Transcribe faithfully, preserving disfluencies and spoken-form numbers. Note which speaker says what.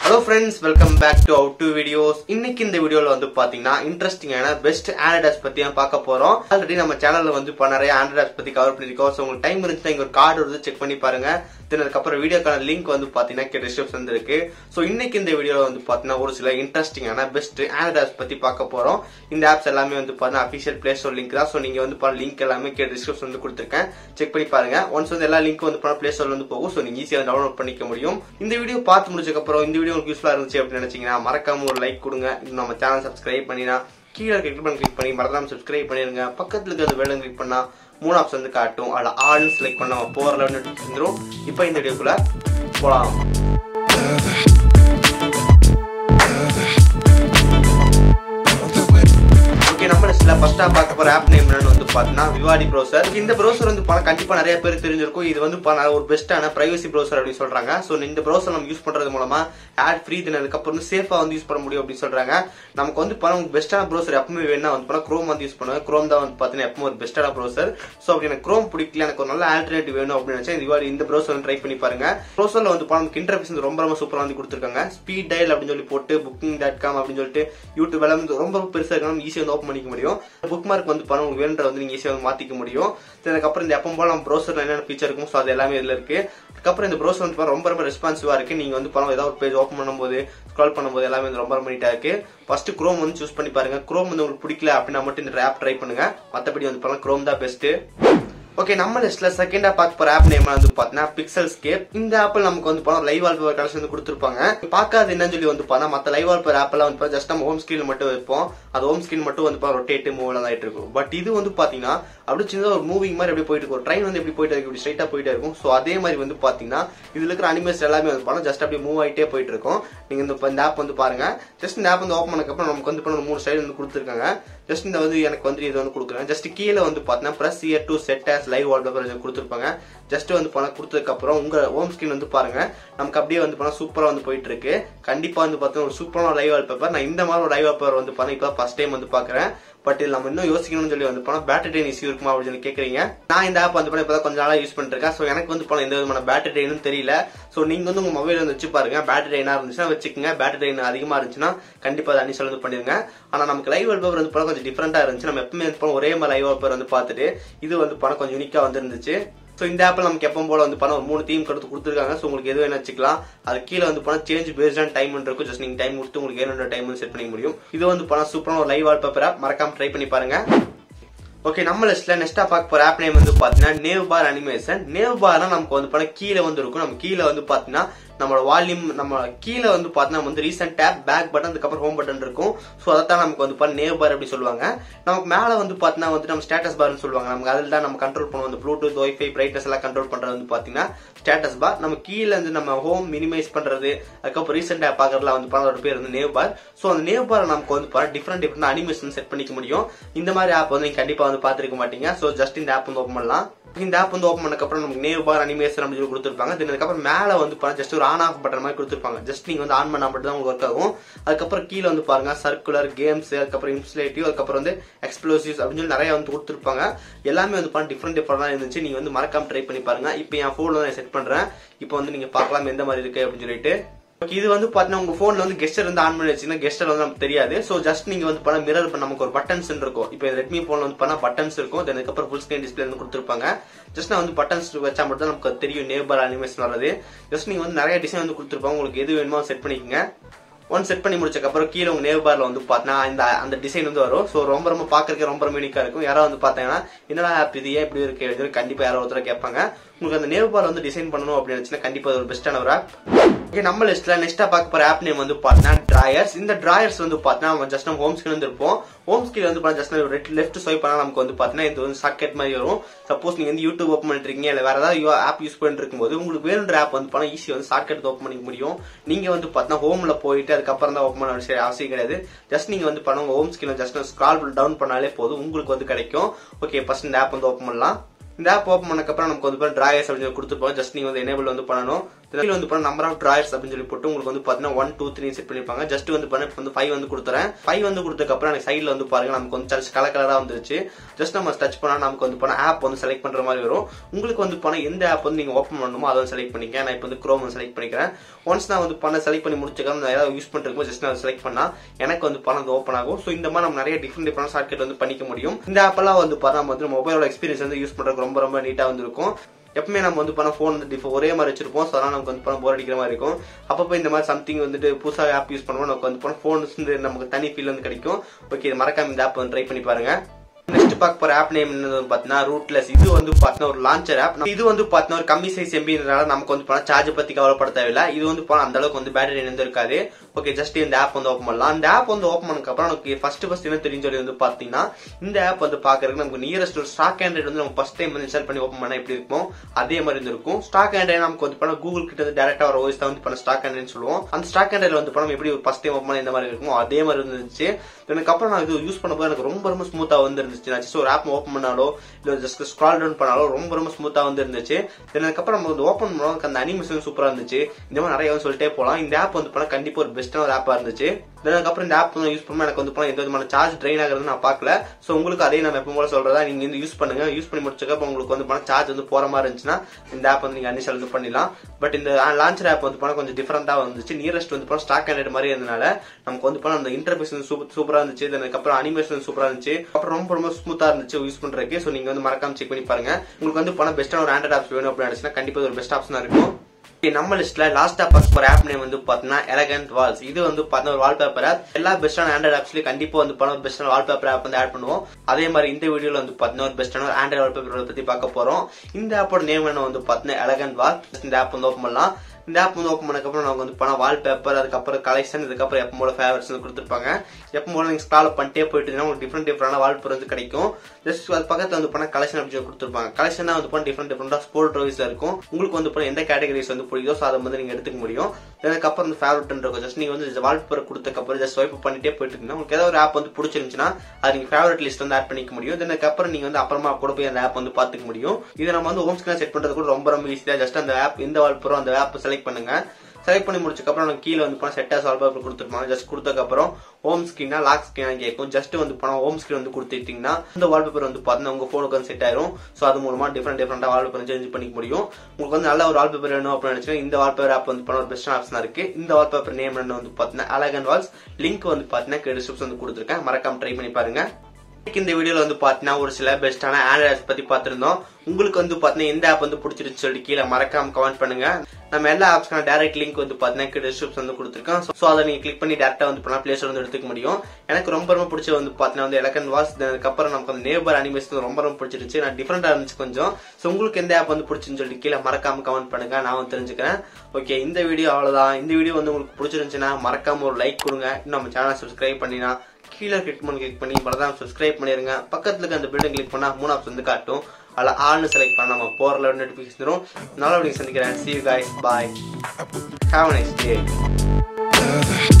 Speaker 1: Hello friends, welcome back to our two videos. இன்னைக்கு இந்த வீடியோல வந்து பாத்தீங்கன்னா இன்ட்ரஸ்டிங்கான பெஸ்ட் ஆண்ட்ராய்ட் ஆப்ஸ் பத்தி தான் பார்க்க போறோம். ஆல்ரெடி நம்ம சேனல்ல வந்து இப்ப நிறைய ஆண்ட்ராய்ட் ஆப்ஸ் பத்தி கவர் பண்ணிருக்கோம். சோ உங்களுக்கு டைம் இருந்துச்சுன்னா இங்க ஒரு கார்டு வந்து செக் பண்ணி பாருங்க. தென் அதுக்கப்புறம் வீடியோக்கான லிங்க் வந்து பாத்தீங்கன்னா டிஸ்கிரிப்ஷன் இருக்கு. சோ இன்னைக்கு இந்த வீடியோல வந்து பாத்தீங்கன்னா ஒரு சில இன்ட்ரஸ்டிங்கான பெஸ்ட் ஆண்ட்ராய்ட் ஆப்ஸ் பத்தி பார்க்க போறோம். இந்த ஆப்ஸ் எல்லாமே வந்து பாத்தீங்கன்னா அபிஷியல் பிளே ஸ்டோர் லிங்க் தான். சோ நீங்க வந்து பாருங்க லிங்க் எல்லாமே டிஸ்கிரிப்ஷன் வந்து கொடுத்திருக்கேன். செக் பண்ணி பாருங்க. ஒன்ஸ் வந்து எல்லா லிங்க் வந்து பிளே ஸ்டோர்ல வந்து போகும். சோ நீங்க ஈஸியா டவுன்லோட் பண்ணிக்க முடியும். இந்த வீடியோ பார்த்து முடிச்சதுக்கு அப்புறம் இந்த வீடியோ உங்களுக்கு யூஸ்ஃபுல்லா இருந்துச்சு அப்படின்னு நினைச்சீங்கன்னா மறக்காம ஒரு லைக் கொடுங்க. இன்னும் நம்ம சேனல் சப்ஸ்கிரைப் பண்ணினா கீழே கிளிக் பண்ணி கிளிக் பண்ணி மறக்காம சப்ஸ்கிரைப் பண்ணிருங்க. பக்கத்துல இருக்கிற பெல் கிளிக் பண்ணா மூணு ஆப்ஷன் வந்து காட்டும். அதுல ஆல் செலக்ட் பண்ணா போற லெவல் வந்துரும். இப்போ இந்த வீடியோக்குள்ள போலாம். ஃபர்ஸ்டா பார்க்க போற ஆப் நேம் என்னன்னு வந்து பாத்தீங்கன்னா விவாடி ப்ரௌசர். இந்த ப்ரௌசர் வந்து பாத்தீங்கன்னா கண்டிப்பா நிறைய பேர் தெரிஞ்சிருக்கும். இது வந்து ஒரு பெஸ்டான பிரைவசி ப்ரௌசர் அப்படின்னு சொல்றாங்க. சோ இந்த ப்ரௌசர் நம்ம யூஸ் பண்றது மூலமா ஆட் ஃப்ரீ தினதுக்கு அப்புறம் சேஃபா வந்து யூஸ் பண்ண முடியும் அப்படின்னு சொல்றாங்க. நமக்கு வந்து பாருங்க பெஸ்டான ப்ரௌசர் எப்பவுமே வேணா வந்து பாத்தீங்கன்னா குரோம் வந்து யூஸ் பண்ணுவேன். குரோம் தான் வந்து பாத்தீங்கன்னா எப்பவும் ஒரு பெஸ்டான ப்ரௌசர். சோ அப்படி எனக்கு குரோம் பிடிக்கல, எனக்கு ஒரு நல்ல ஆல்டர்னேட்டிவ் வேணும் அப்படின்னு நினைச்சா விவாடி இந்த ப்ரௌசர் வந்து ட்ரை பண்ணி பாருங்க. ப்ரௌசர்ல வந்து பாருங்க இன்டர்ஃபேஸ் வந்து ரொம்ப ரொம்ப சூப்பரா வந்து கொடுத்திருக்காங்க. ஸ்பீட் டயல் அப்படின்னு சொல்லி போட்டு புக்கிங் டாட் காம் அப்படின்னு சொல்லிட்டு யூடியூப் எல்லாம் ரொம்ப பெருசா இருக்கணும், ஈஸியா வந்து ஓப்பன் பண்ணிக்க முடியும். புக் மார்க் வந்து பாருங்க உங்களுக்கு வேணுன்ற வந்து நீங்க ஈஸியா வந்து மாத்திக்க முடியும். அதுக்கப்புறம் இந்த எப்பவும் போல நம்ம ப்ரௌசர்ல என்னென்ன ஃபீச்சர் இருக்கும் சோ அது எல்லாமே இதுல இருக்கு. அதுக்கப்புறம் இந்த ப்ரௌசர் வந்து ரொம்ப ரொம்ப ரெஸ்பான்சிவா இருக்கு. நீங்க வந்து பாருங்க ஏதாவது ஒரு பேஜ் ஓப்பன் பண்ணும்போது ஸ்க்ரால் பண்ணும்போது எல்லாமே வந்து ரொம்ப ரொம்ப நீட்டா இருக்கு. ஃபர்ஸ்ட் குரோம் வந்து சூஸ் பண்ணி பாருங்க. குரோம் வந்து உங்களுக்கு பிடிக்கல அப்படின்னா மட்டும் இந்த ஆப் ட்ரை பண்ணுங்க. மத்தபடி வந்து பாருங்க குரோம் தான் பெஸ்ட். ஓகே, நம்ம லிஸ்ட்ல செகண்டா பார்க்க போற ஆப் நேம் வந்து பாத்தீங்கன்னா பிக்சல்ஸ்கேப். இந்த ஆப்ல நமக்கு வந்து பாத்தீங்கன்னா லைவ் வால்பேப்பர் கலெக்ஷன் வந்து கொடுத்திருப்பாங்க. பார்க்காது என்னன்னு சொல்லி வந்து பாத்தீங்கன்னா மத்த லைவ் வால்பேப்பர் ஆப் எல்லாம் வந்து ஜஸ்ட் நம்ம ஹோம் ஸ்கிரீன் மட்டும் வைப்போம். அது ஹோம் ஸ்கிரீன் மட்டும் வந்து ரொட்டேட் மூவ் எல்லாம் ஆயிட்டு இருக்கும். பட் இது வந்து பாத்தீங்கன்னா அப்படி சின்னதா ஒரு மூவிங் மாதிரி எப்படி போயிட்டு இருக்கும். ட்ரெயின் வந்து எப்படி போயிட்டு இருக்கு, இப்படி ஸ்ட்ரைட்டா போயிட்டே இருக்கும். சோ அதே மாதிரி வந்து பாத்தீங்கன்னா இதுல இருக்கிற அனிமேஷன் எல்லாமே வந்து பாத்தீங்கன்னா ஜஸ்ட் அப்படியே மூவ் ஆயிட்டே போயிட்டு இருக்கும். நீங்க இந்த ஆப் வந்து பாருங்க. ஜஸ்ட் இந்த ஆப் வந்து ஓப்பன் பண்ணதுக்கு அப்புறம் நமக்கு வந்து மூணு ஸ்டைல் வந்து கொடுத்திருக்காங்க. ஜஸ்ட் இந்த வந்து எனக்கு வந்து இது வந்து கொடுக்குறேன். ஜஸ்ட் கீழே வந்து பாத்தீங்கன்னா press here to set as live wallpaper கொடுத்திருப்பாங்க. ஜஸ்ட் வந்து பணம் கொடுத்ததுக்கு அப்புறம் உங்க ஹோம் ஸ்கிரீன் வந்து பாருங்க நமக்கு அப்படியே வந்து பணம் சூப்பரா வந்து போயிட்டு இருக்கு. கண்டிப்பா வந்து பாத்தீங்கன்னா ஒரு சூப்பரான லைவ் வால்பேப்பர். நான் இந்த மாதிரி ஒரு லைவ் வால்பேப்பர் வந்து பாத்தீங்கன்னா இப்ப ஃபர்ஸ்ட் டைம் வந்து பாக்குறேன். பட் இது நம்ம இன்னும் யோசிக்கணும்னு சொல்லி வந்து போனா பேட்டரி ட்ரெயின் இஷ்யூ இருக்குமா அப்படின்னு சொல்லி கேக்குறீங்க. நான் இந்த ஆப் வந்து இப்பதான் கொஞ்சம் நாளா யூஸ் பண்ணிட்டு இருக்கேன். சோ எனக்கு வந்து போன எந்த விதமான பேட்டரி ட்ரெயினும் தெரியல. சோ நீங்க வந்து உங்க மொபைல் வந்து வச்சு பாருங்க. பேட்டரி ட்ரெயினா இருந்துச்சுன்னா வச்சுக்கோங்க. பேட்டரி ட்ரெயின் அதிகமா இருந்துச்சுன்னா கண்டிப்பா அதை அன்இன்ஸ்டால் வந்து பண்ணிருங்க. ஆனா நமக்கு லைவ் வால்பேப்பர் வந்து போனா கொஞ்சம் டிஃபரெண்டா இருந்துச்சு. நம்ம எப்பவுமே வந்து ஒரே மாதிரி லைவ் வால்பேப்பர் வந்து பார்த்துட்டு இது வந்து பணம் கொஞ்சம் யூனிக்கா வந்து இருந்துச்சு. சோ இந்த ஆப்ல நமக்கு எப்பவும் போல வந்து பணம் ஒரு மூணு தீம் கொடுத்து கொடுத்துருக்காங்க. சோ உங்களுக்கு எது வேணும் வச்சுக்கலாம். அது கீழே வந்து பணம் சேஞ்ச் பேஸ்ட் ஆன் டைம் இருக்கும். ஜஸ்ட் நீங்க டைம் கொடுத்து உங்களுக்கு ஏழு டைம் செட் பண்ணிக்க முடியும். இது வந்து பணம் சூப்பரான ஒரு லைவ் வால்பேப்பர் ஆப். மறக்காம ட்ரை பண்ணி பாருங்க. ஓகே, நம்ம லிஸ்ட்ல நெக்ஸ்டா பார்க்க போற ஆப் நேம் வந்து பாத்தீங்கன்னா நேவ் பார் அனிமேஷன். நேவ் பார்னா நமக்கு வந்து பாத்தீங்கன்னா கீழே வந்து இருக்கும். நம்ம கீழே வந்து பாத்தீங்கன்னா நம்மளோட வால்யூம் நம்ம கீழே வந்து பாத்தீங்கன்னா வந்து ரீசன்ட் டேப் பேக் பட்டன் அதுக்கப்புறம் ஹோம் பட்டன் இருக்கும். சோ அதான் நமக்கு வந்து பாத்தீங்கன்னா நேவ் பார் அப்படி சொல்லுவாங்க. நமக்கு மேல வந்து பாத்தீங்கன்னா வந்து நம்ம ஸ்டேட்டஸ் பார்னு சொல்லுவாங்க. நமக்கு அதில் தான் நம்ம கண்ட்ரோல் பண்ணுவோம். அந்த ப்ளூடூத் வைஃபை பிரைட்னஸ் எல்லாம் கண்ட்ரோல் பண்றது வந்து பாத்தீங்கன்னா ஸ்டேட்டஸ் பார். நம்ம கீழே வந்து நம்ம ஹோம் மினிமைஸ் பண்றது அதுக்கப்புறம் ரீசெண்ட் ஆப் பாக்குறதுல வந்து பாத்தீங்கன்னா பேர் வந்து நேவ் பார். சோ அந்த நேவ் பார் நமக்கு வந்து பாத்தீங்கன்னா டிஃபரெண்ட் டிஃபரெண்ட் அனிமேஷன் செட் பண்ணிக்க முடியும். இந்த மாதிரி ஆப் வந்து நீங்க கண்டிப்பா வந்து பாத்துருக்க மாட்டீங்க. சோ ஜஸ்ட் இந்த ஆப் வந்து ஓப்பன் பண்ணலாம். இந்த ஆப் வந்து ஓப்பன் பண்ணதுக்கு அப்புறம் நமக்கு நேவ் பார் அனிமேஷன் அப்படின்னு சொல்லி கொடுத்துருப்பாங்க. அதுக்கப்புறம் மேல வந்து பாருங்க ஜஸ்ட் ஒரு ஆன் ஆஃப் பட்டன் மாதிரி கொடுத்துருப்பாங்க. ஜஸ்ட் நீங்க வந்து ஆன் பண்ணா மட்டும் தான் உங்களுக்கு ஒர்க் ஆகும். அதுக்கப்புறம் கீழே வந்து பாருங்க சர்க்குலர் கேம்ஸ் அதுக்கப்புறம் இன்சுலேட்டிவ் அதுக்கப்புறம் வந்து எக்ஸ்ப்ளோசிவ்ஸ் அப்படின்னு சொல்லி நிறைய வந்து கொடுத்துருப்பாங்க. எல்லாமே வந்து பாருங்க டிஃபரெண்ட் டிஃபரெண்டா இருந்துச்சு. நீங்க வந்து மறக்காம ட்ரை பண்ணி பாருங்க. இப்போ என் போன்ல நான் செட் பண்றேன். இப்போ வந்து நீங்க பார்க்கலாம் எந்த மாதிரி இருக்கு அப்படின்னு சொல்லிட்டு. இது வந்து பாத்தீங்கன்னா உங்க போன்ல வந்து கெஸ்டர் வந்து ஆன் பண்ணி வச்சீங்கன்னா கெஸ்டர் வந்து நமக்கு தெரியாது. சோ ஜஸ்ட் நீங்க வந்து பண்ண மிரர் பண்ண நமக்கு ஒரு பட்டன்ஸ் இருக்கும். இப்போ ரெட்மி போன்ல வந்து பண்ணா பட்டன்ஸ் இருக்கும். அதுக்கப்புறம் ஃபுல் ஸ்கிரீன் டிஸ்பிளே வந்து கொடுத்துருப்பாங்க. ஜஸ்ட் நான் வந்து பட்டன்ஸ் வச்சா மட்டும் தான் நமக்கு தெரியும் நேவ் பார் அனிமேஷன் வர்றது. ஜஸ்ட் நீங்க வந்து நிறைய டிசைன் வந்து கொடுத்துருப்பாங்க. உங்களுக்கு எது வேணுமோ செட் பண்ணிக்கோங்க. ஒன் செட் பண்ணி முடிச்சதுக்கு அப்புறம் கீழே உங்க நேவ் பார்ல வந்து பாத்தீங்கன்னா இந்த அந்த டிசைன் வந்து வரும். சோ ரொம்ப ரொம்ப பாக்குறதுக்கு ரொம்ப ரொம்ப யூனிக்கா இருக்கும். யாராவது வந்து பாத்தீங்கன்னா என்னடா ஆப் இது ஏன் இப்படி இருக்கு கண்டிப்பா யாரோ ஒருத்தர் கேட்பாங்க. உங்களுக்கு அந்த நேவ் பார் வந்து டிசைன் பண்ணணும் அப்படின்னு நினைச்சுன்னா கண்டிப்பா ஒரு பெஸ்டான ஒரு ஆப். ஓகே, நம்ம லிஸ்ட்ல நெக்ஸ்டா பார்க்க போற ஆப் நேம் வந்து பாத்தீங்கன்னா டிராயர்ஸ். இந்த டிராயர்ஸ் வந்து பாத்தீங்கன்னா ஜஸ்ட் நம்ம ஹோம் ஸ்கிரீன் வந்து இருப்போம். ஹோம் ஸ்கிரீன் வந்து ஜஸ்ட் லெஃப்ட் ஸ்வைப் பண்ணா நமக்கு வந்து பாத்தீங்கன்னா இது வந்து சாக்கெட் மாதிரி வரும். சப்போஸ் நீங்க வந்து யூடியூப் ஓப்பன் பண்ணிட்டு இருக்கீங்க இல்ல வேற ஏதாவது ஆப் யூஸ் பண்ணிட்டு இருக்கும்போது உங்களுக்கு வேணுன்ற ஆப் வந்து பாத்தீங்கன்னா ஈஸியா வந்து சாக்கெட் ஓப்பன் பண்ணிக்க முடியும். நீங்க வந்து பாத்தீங்கன்னா ஹோம்ல போயிட்டு அதுக்கப்புறம் தான் ஓப்பன் பண்ண அவசியம் கிடையாது. ஜஸ்ட் நீங்க வந்து பண்ணுங்க home screen just scroll down பண்ணாலே போதும் உங்களுக்கு வந்து கிடைக்கும். ஓகே, ஃபர்ஸ்ட் இந்த ஆப் வந்து ஓப்பன் பண்ணலாம். இந்த ஆப் ஓப்பன் பண்ணதுக்கு அப்புறம் நமக்கு வந்து டிராயர்ஸ் அப்படின்னு கொடுத்துருப்போம். ஜஸ்ட் நீங்க வந்து எனேபிள் வந்து பண்ணணும். இதில் வந்து பண்ண நம்பர் ஆஃப் டிராயர்ஸ் அப்படின்னு சொல்லி போட்டு உங்களுக்கு வந்து பாத்தீங்கன்னா ஒன் டூ த்ரீ செட் பண்ணிருப்பாங்க. ஜஸ்ட் வந்து பண்ண வந்து ஃபைவ் வந்து கொடுத்துறேன். ஃபைவ் வந்து கொடுத்ததுக்கு அப்புறம் எனக்கு சைட்ல வந்து பாருங்க நமக்கு வந்து கலர் கலரா வந்துருச்சு. ஜஸ்ட் நம்ம டச் பண்ணா நமக்கு வந்து பண்ண ஆப் வந்து செலக்ட் பண்ற மாதிரி வரும். உங்களுக்கு வந்து பண்ண எந்த ஆப் வந்து நீங்க ஓப்பன் பண்ணணுமோ அதை செலக்ட் பண்ணிக்க. நான் இப்போ வந்து குரோம் வந்து செலக்ட் பண்ணிக்கிறேன். ஒன்ஸ் நான் வந்து பண்ண செலக்ட் பண்ணி முடிச்சுக்கிறேன். நான் ஏதாவது யூஸ் பண்ணிருக்கோம் ஜஸ்ட் நான் செலக்ட் பண்ணா எனக்கு வந்து பண்ண வந்து ஓப்பன் ஆகும். ஸோ இந்த மாதிரி நம்ம நிறைய டிஃப்ரெண்ட் டிஃப்ரெண்ட் ஷார்ட்கட் வந்து பண்ணிக்க முடியும். இந்த ஆப் எல்லாம் வந்து பார்த்தா நம்ம வந்து மொபைலோட எக்ஸ்பீரியன்ஸ் வந்து யூஸ் பண்றதுக்கு ரொம்ப ரொம்ப நீட்டா வந்து இருக்கும். எப்பவுமே நம்ம வந்து பண்ண போன் வந்து ஒரே மாதிரி வச்சிருப்போம். ஸோ அதனால நமக்கு வந்து பண்ண போர் அடிக்கிற மாதிரி இருக்கும். அப்பப்போ இந்த மாதிரி சம்திங் வந்துட்டு புதுசாக ஆப் யூஸ் பண்ணுவோம். நமக்கு வந்து போன போன் வந்து நமக்கு தனி ஃபீல் வந்து கிடைக்கும். ஓகே, மறக்காம இந்த ஆப் வந்து ட்ரை பண்ணி பாருங்க. நெக்ஸ்ட் பார்க்க போற ஆப் நேம் என்னது பாத்தீங்கன்னா ரூட்லெஸ். இது வந்து பாத்தீங்கன்னா ஒரு லான்ச்சர் ஆப். இது வந்து பாத்தீங்கன்னா ஒரு கம்மி சைஸ் எம்பினால நமக்கு வந்து போனா சார்ஜ் பத்தி கவலைப்பட தேவையில்லை. இது வந்து போனா அந்த அளவுக்கு வந்து பேட்டரி வந்து இருக்காது. ஓகே, ஜஸ்ட் இந்த ஆப் வந்து ஓப்பன் பண்ணலாம். இந்த ஆப் வந்து ஓப்பன் பண்ணதுக்கு அப்புறம் நமக்கு ஃபர்ஸ்ட் ஃபர்ஸ்ட் என்ன தெரியும் சொல்லி வந்து பாத்தீங்கன்னா இந்த ஆப் வந்து பாக்குறதுக்கு நமக்கு நியரஸ்ட் ஒரு ஸ்டாக் ஆண்ட்ராய்டு வந்து நம்ம ஃபர்ஸ்ட் டைம் வந்து இன்ஸ்டால் பண்ணி ஓப்பன் பண்ணா எப்படி இருக்கும் அதே மாதிரி வந்து இருக்கும். ஸ்டாக் ஆண்ட்ராய்டு நமக்கு வந்து பண்ண கூகுள் கிட்ட வந்து டேரக்டா ஒரு ஓஎஸ் தான் வந்து பண்ண ஸ்டாக் ஆண்ட்ராய்டு சொல்லுவோம். அந்த ஸ்டாக் ஆண்ட்ராய்டு வந்து பண்ண எப்படி ஒரு ஃபர்ஸ்ட் டைம் ஓப்பன் பண்ண இந்த மாதிரி இருக்கும் அதே மாதிரி இருந்துச்சு. எனக்கு அப்புறம் நான் இது யூஸ் பண்ணும்போது எனக்கு ரொம்ப ரொம்ப ஸ்மூத்தா வந்து இருந்துச்சு. நான் ஜஸ்ட் ஒரு ஆப் ஓப்பன் பண்ணாலோ இல்ல ஜஸ்ட் ஸ்க்ரால் டவுன் பண்ணாலோ ரொம்ப ரொம்ப ஸ்மூத்தா வந்து இருந்துச்சு. அதுக்கப்புறம் நம்ம வந்து ஓப்பன் பண்ணோம் அந்த அனிமேஷன் சூப்பரா இருந்துச்சு. இந்த மாதிரி நிறைய வந்து சொல்லிட்டே போலாம். இந்த ஆப் வந்து பண்ணா கண்டிப்பா ஒரு பெஸ்டான ஒரு ஆப்பா இருந்துச்சு. அதுக்கப்புறம் இந்த ஆப் யூஸ் பண்ணா எனக்கு வந்து எந்த விதமான சார்ஜ் ட்ரெயின் ஆகிறது நான் பாக்கல. சோ உங்களுக்கு அதே நம்ம எப்பவும் போல சொல்றதா நீங்க வந்து யூஸ் பண்ணுங்க. யூஸ் பண்ணி முடிச்சதுக்கு உங்களுக்கு வந்து சார்ஜ் வந்து போற மாதிரி இருந்துச்சுன்னா இந்த ஆப் வந்து நீங்க அன்இன்ஸ்டால் வந்து பண்ணிடலாம். பட் இந்த லான்ச்சர் ஆப் வந்து கொஞ்சம் டிஃபரெண்டா வந்துச்சு. நியரஸ்ட் வந்து ஸ்டாக் ஆண்ட்ராய்டு மாதிரி இருந்தனால நமக்கு வந்து அந்த இன்டர்ஃபேஸ் சூப்பரா இருந்துச்சு. அதுக்கப்புறம் அனிமேஷன் சூப்பரா இருந்துச்சு. அப்புறம் ரொம்ப ரொம்ப ஸ்மூத்தா இருந்துச்சு யூஸ் பண்றதுக்கு. சோ நீங்க வந்து மறக்காம செக் பண்ணி பாருங்க. உங்களுக்கு வந்து பணம் பெஸ்டான ஒரு ஆண்ட்ராய்டு ஆப்ஸ் வேணும் அப்படின்னு நினைச்சுன்னா கண்டிப்பா ஒரு பெஸ்ட் ஆப்ஷனா இருக்கும். நம்ம லிஸ்ட்ல லாஸ்டா பார்க்க போற ஆப் நேம் வந்து பாத்தீங்கன்னா எலகன்ட் வால்ஸ். இது வந்து பாத்தீங்கன்னா ஒரு வால்பேப்பர் ஆப். எல்லா பெஸ்டான ஆண்ட்ராய்டு ஆப்ஸ்லயும் கண்டிப்பா வந்து பண்ண பெஸ்டான வால்பேப்பர் ஆப் வந்து ஆட் பண்ணுவோம். அதே மாதிரி இந்த வீடியோல வந்து பாத்தீங்கன்னா ஒரு பெஸ்டான ஒரு ஆண்ட்ராய்டு வால்பேப்பர் பத்தி பார்க்க போறோம். இந்த ஆப்போட நேம் என்ன வந்து பாத்தீங்கன்னா எலகன்ட் வால்ஸ். இந்த ஆப் வந்து ஓப்பன் பண்ணலாம். இந்த ஆப் வந்து ஓப்பன் பண்ணதுக்கப்புறம் நமக்கு வந்து பண்ண வால்பேப்பர் அதுக்கப்புறம் கலெக்ஷன் இதுக்கப்புறம் எப்போ போல ஃபேவரட்ஸ் வந்து கொடுத்துருப்பாங்க. எப்போ போல நீங்க ஸ்க்ரால் பண்ணிட்டே போயிட்டு உங்களுக்கு டிஃப்ரெண்ட் டிஃப்ரெண்டான வால்பேப்பர் வந்து கிடைக்கும். ஜஸ்ட் அது பக்கத்துல வந்து பண்ண கலெக்ஷன் அப்படி கொடுத்துருப்பாங்க. கலெக்ஷன் வந்து பண்ண டிஃப்ரெண்ட் டிஃப்ரெண்டா ஸ்போர்ட் ரோவிஸ்ல இருக்கும். உங்களுக்கு வந்து பண்ண எந்த கேட்டகரிஸ் வந்து பிடிக்குதோ ஸோ அதை வந்து நீங்க எடுத்துக்க முடியும். அதுக்கப்புறம் வந்து ஃபேவரட் இருக்கும். ஜஸ்ட் நீங்க வந்து வால்பேப்பர் கொடுத்ததுக்கப்புறம் ஜஸ்ட் ஸ்வைப் பண்ணிட்டே போயிட்டு இருக்கீங்கன்னா உங்களுக்கு ஏதாவது ஒரு ஆப் வந்து பிடிச்சிருந்துச்சுன்னா அது நீங்க ஃபேவரட் லிஸ்ட் வந்து ஆட் பண்ணிக்க முடியும். அதுக்கப்புறம் நீங்க வந்து அப்புறமா கூட போய் அந்த ஆப் வந்து பாத்துக்க முடியும். இதை நம்ம வந்து ஹோம் ஸ்கிரீன் செட் பண்றது கூட ரொம்ப ரொம்ப ஈஸியா. ஜஸ்ட் அந்த ஆப் எந்த வால்பேப்பரோ அந்த ஆப் செலக்ட் பண்ணுங்க. செலக்ட் பண்ணி முடிச்சதுக்கப்புறம் நமக்கு கீழே வந்து போனா செட் ஆஸ் வால்பேப்பர் கொடுத்துருப்பாங்க. ஜஸ்ட் கொடுத்ததுக்கப்புறம் ஹோம் ஸ்கிரீனா லாக் ஸ்கிரீனா கேட்கும். ஜஸ்ட் வந்து போனா ஹோம் ஸ்கிரீன் வந்து கொடுத்துட்டீங்கன்னா இந்த வால்பேப்பர் வந்து பாத்தீங்கன்னா உங்க போனுக்கு வந்து செட் ஆயிரும். சோ அது மூலமா டிஃப்ரெண்ட் டிஃப்ரெண்டா வால்பேப்பர் சேஞ்ச் பண்ணிக்க முடியும். உங்களுக்கு வந்து நல்ல ஒரு வால்பேப்பர் வேணும் அப்படின்னு நினைச்சீங்கன்னா இந்த வால்பேப்பர் ஆப் வந்து பண்ண ஒரு பெஸ்ட் ஆப்ஷனா இருக்கு. இந்த வால்பேப்பர் நேம் என்ன வந்து பாத்தீங்கன்னா எலகன்ட் வால்ஸ். லிங்க் வந்து பாத்தீங்கன்னா டிஸ்கிரிப்ஷன் வந்து கொடுத்துருக்கேன். மறக்காம ட்ரை பண்ணி பாருங்க. இந்த வீடியோல வந்து பாத்தீங்கன்னா ஒரு சில பெஸ்டான ஆண்ட்ராய்டு ஆப்ஸ் பத்தி பாத்திருந்தோம். உங்களுக்கு வந்து பாத்தீங்கன்னா எந்த ஆப் வந்து பிடிச்சிருச்சு சொல்லி கீழே மறக்காம கமெண்ட் பண்ணுங்க. நம்ம எல்லா ஆப்ஸ்க்கான டைரக்ட் லிங்க் வந்து பாத்தீங்கன்னா டிஸ்கிரிப்ஷன் வந்து கொடுத்துருக்கோம். சோ அதை நீங்க கிளிக் பண்ணி டேரக்டா வந்து பண்ணா பிளே ஸ்டோர் வந்து எடுத்துக்க முடியும். எனக்கு ரொம்ப ரொம்ப பிடிச்ச வந்து பாத்தீங்கன்னா வந்து எலகன்ட் வால்ஸ். அதுக்கப்புறம் நமக்கு அந்த நேபர் அனிமேஷன் ரொம்ப ரொம்ப பிடிச்சிருச்சு. நான் டிஃபரெண்டா இருந்துச்சு கொஞ்சம். சோ உங்களுக்கு எந்த ஆப் வந்து பிடிச்சுன்னு சொல்லி கீழே மறக்காம கமெண்ட் பண்ணுங்க. நான் வந்து தெரிஞ்சுக்கிறேன். ஓகே, இந்த வீடியோ அவ்வளவுதான். இந்த வீடியோ வந்து உங்களுக்கு பிடிச்சிருந்துச்சுன்னா மறக்காம ஒரு லைக் கொடுங்க. இன்னும் நம்ம சேனல் சப்ஸ்கிரைப் பண்ணினா கீழே கிளிக் பண்ணி கிளிக் பண்ணி மறக்காம சப்ஸ்கிரைப் பண்ணிருங்க. பக்கத்துல இருக்க அந்த பில்டிங் கிளிக் பண்ணா மூணு ஆப்ஸ் வந்து காட்டும். அதுல ஆல்னு செலக்ட் பண்ணா நம்ம போற நோட்டிபிகேஷன் வரும். நல்ல வீடியோ சந்திக்கிறேன். See you guys. Bye. Have a nice day.